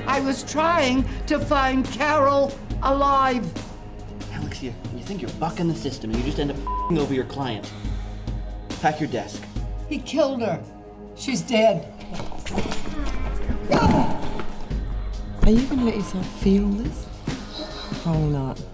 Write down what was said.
I was trying to find Carol alive. Alex, you think you're bucking the system and you just end up f***ing over your client. Pack your desk. He killed her. She's dead. Are you gonna let yourself feel this? Probably not.